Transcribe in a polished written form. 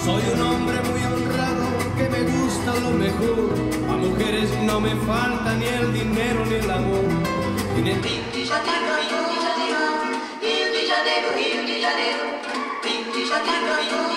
Soy un hombre muy honrado que me gusta lo mejor. A mujeres no me falta ni el dinero ni el amor. Y Rio de Janeiro, Rio de Janeiro, Rio de Janeiro, Rio de Janeiro, Rio de Janeiro.